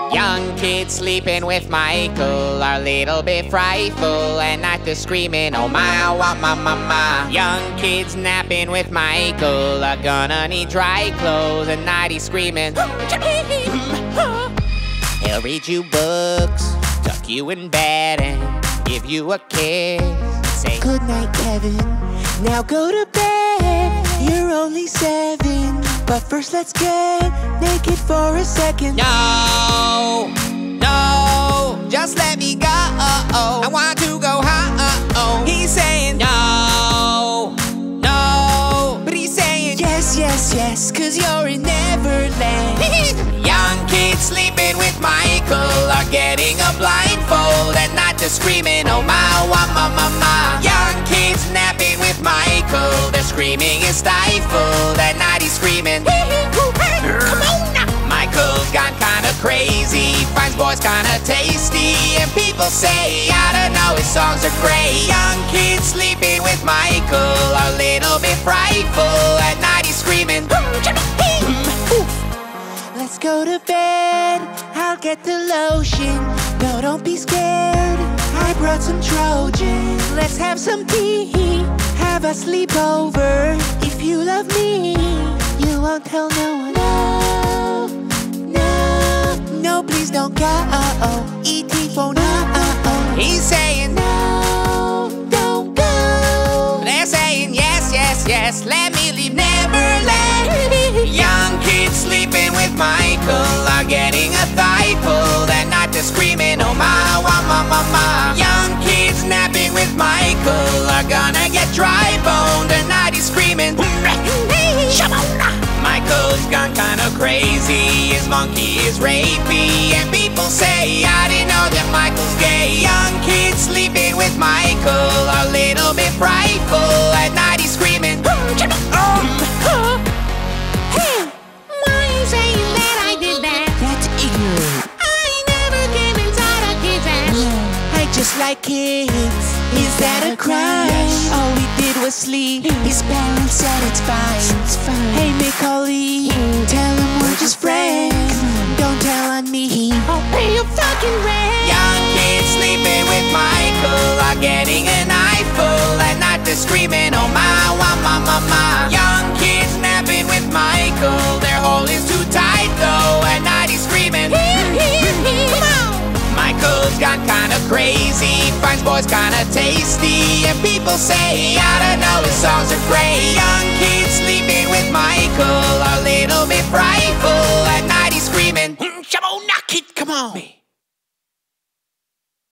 Young kids sleeping with Michael are a little bit frightful, and not the screaming, oh my, I want my mama. Young kids napping with Michael are gonna need dry clothes, and night he's screaming. He'll read you books, tuck you in bed, and give you a kiss. Say, good night, Kevin. Now go to bed. You're only 7, but first let's get naked for a second. no, no, just let me go. I want to go home. He's saying no, no, but he's saying yes, yes, yes, 'cause you're in Neverland. Young kids sleeping with Michael are getting a blindfold, and not just screaming, oh my, wah, ma, ma, ma. Young kids napping with Michael, their screaming is stifled, at night he's screaming. Come on now. Michael's gone kinda crazy, finds boys kinda tasty, and people say, I don't know, his songs are great. Young kids sleeping with Michael are a little bit frightful, at night he's screaming. Let's go to bed. I'll get the lotion. No, don't be scared. I brought some Trojan. Let's have some tea. Have a sleepover. If you love me, you won't tell no one. No, no, no, please don't go. E.T. phone. He's saying No, don't go. they're saying yes, yes, yes, let me leave Neverland. Young kids sleeping with Michael are getting a thigh pull, and not just screaming, oh my, wah, ma, ma, ma. Young kids napping with Michael are gonna get dry boned, and night he's screaming. Michael's gone kinda crazy, his monkey is rapey, and people say, I didn't know that Michael's gay. Young kids sleeping with Michael are a little bit frightful, at night he's screaming. Why you saying that I did that? That's ignorant. I never came inside a kid's ass. I just like kids. Is that a crime? All we did was sleep. His parents said it's fine. Hey, Macaulay, tell him we're just friends. Don't tell on me. I'll pay your fucking rent. Young kids sleeping with Michael are getting an eyeful, and not just screaming, oh my, wah, ma, ma, ma. Young kids napping with Michael, their hole is too tight though, at night he's screaming. Come on. Michael's gone kinda crazy, finds boys kinda tasty, and people say, I don't know, his songs are great. Young kids sleeping with Michael are a little bit frightful, at night he's screaming. Come on, knock it, come on.